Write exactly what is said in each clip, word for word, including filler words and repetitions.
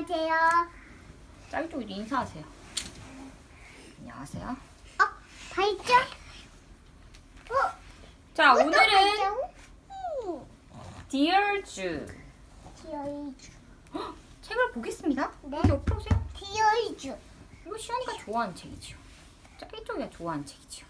안녕하세요. 짤 쪽으로 인사하세요. 안녕하세요. 어? 발전? 어? 자, 어, 오늘은 음. Dear Jude 디어이주. 책을 보겠습니다. 네. 여기 옆으로 오세요. 디어이주. 이거 시연이가 좋아하는 책이지요. 짤 쪽이가 좋아하는 책이지요.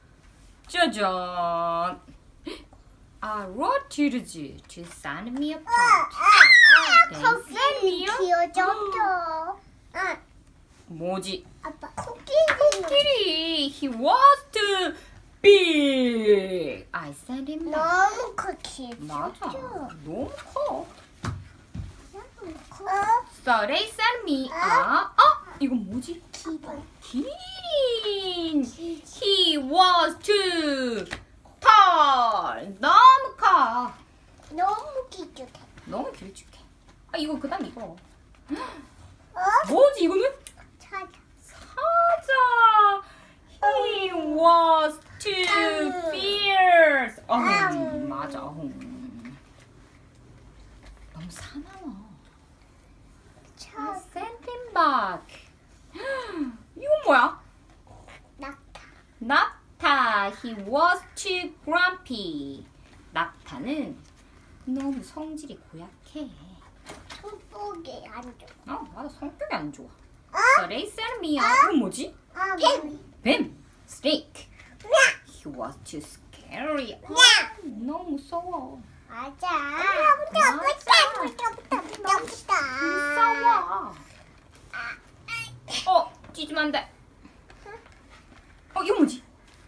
짜잔! I wrote to the Jude to send me a 아, part. 아, 네, 코끼리 쌤이요? 귀여졌어. 아, 뭐지? 아빠 코끼리. 코끼리! He was too big! I sent him back. 너무 코끼리. 맞아. 너무 커. 너무 커. So they sent me a... 어? 이건 뭐지? 기본. 기린! He was too tall! 너무 커. 너무 길쭉해. 너무 길쭉해. 아, 이거 그 다음 이거. 어? 뭐지 이거는? 찾아. 사자! He was too fierce! 어, 음. 맞아. 음. 너무 사나워. I 찾아. sent him back. 이건 뭐야? 낙타. 낙타. He was too grumpy. 낙타는 너무 성질이 고약해. 손목에 안 좋아. 어, 맞아. 성격이 안 좋아. 어? So they sent me a... 이건 뭐지? 아, 뱀. 뱀. Snake. 냐. He was too scary. 아, 냐. 너무 무서워. 맞아. 맞아. 붙어, 붙어, 붙어, 붙어, 붙어. 무서워. 어, 찢으면 안 돼. 어, 이거 뭐지?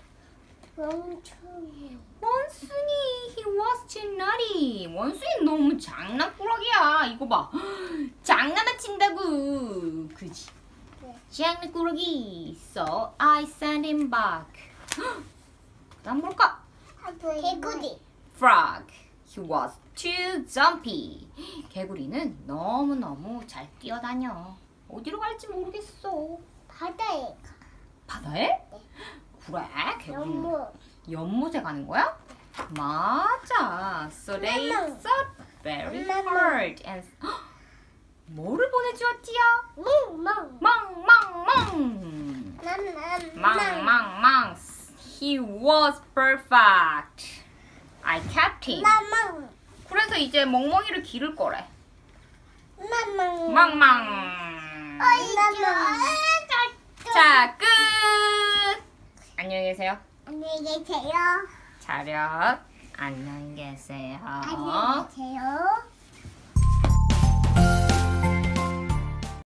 멍청해. 원숭이. He was too naughty. 원숭이 너무 장난꾸러기야. 이거 봐. 장난을 친다고. 그지? 네. 장난꾸러기. So I sent him back. 그다음 뭘까? 개구리. Frog. He was too jumpy. 개구리는 너무너무 잘 뛰어다녀. 어디로 갈지 모르겠어. 바다에 가. 바다에? 네. 그래? 개구리는 너무. 연못에 가는 거야? 맞아. So they 엄마. thought very 엄마. hard and 뭐를 보내주었지요? 멍멍. 망망망. 맘맘. 망망망. He was perfect. I kept him. 맘망. 그래서 이제 멍멍이를 기를 거래. 맘망. 망망. 어이구. 자, 끝. 안녕히 계세요. 안녕히 계세요. 차렷. 안녕히 계세요. 안녕히 계세요.